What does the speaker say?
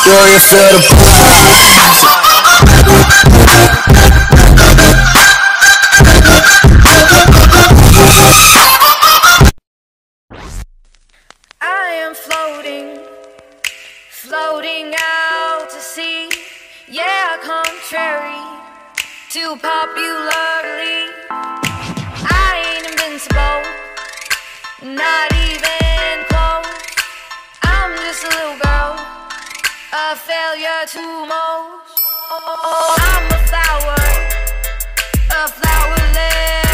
Do you feel the I am floating, floating out to sea. Yeah, contrary to popularly, I ain't invincible, not even close. I'm just a little girl, a failure to most. I'm a flower, flowerless.